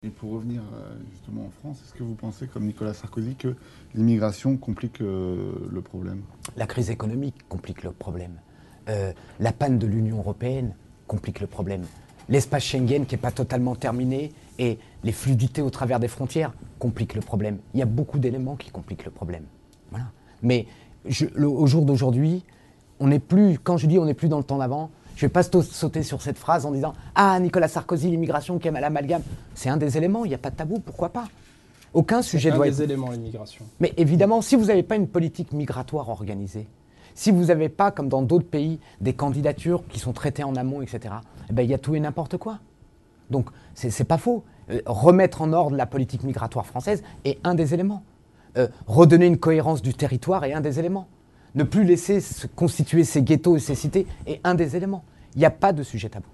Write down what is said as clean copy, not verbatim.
Et pour revenir justement en France, est-ce que vous pensez, comme Nicolas Sarkozy, que l'immigration complique le problème? La crise économique complique le problème. La panne de l'Union européenne complique le problème. L'espace Schengen qui n'est pas totalement terminé et les fluidités au travers des frontières compliquent le problème. Il y a beaucoup d'éléments qui compliquent le problème. Voilà. Mais au jour d'aujourd'hui, on n'est plus, quand je dis on n'est plus dans le temps d'avant, je ne vais pas sauter sur cette phrase en disant « Ah, Nicolas Sarkozy, l'immigration qui est à l'amalgame ». C'est un des éléments, il n'y a pas de tabou, pourquoi pas? Aucun sujet doit être... C'est un des éléments, l'immigration. Mais évidemment, si vous n'avez pas une politique migratoire organisée, si vous n'avez pas, comme dans d'autres pays, des candidatures qui sont traitées en amont, etc., eh ben, il y a tout et n'importe quoi. Donc, c'est pas faux. Remettre en ordre la politique migratoire française est un des éléments. Redonner une cohérence du territoire est un des éléments. Ne plus laisser se constituer ces ghettos et ces cités est un des éléments. Il n'y a pas de sujet tabou.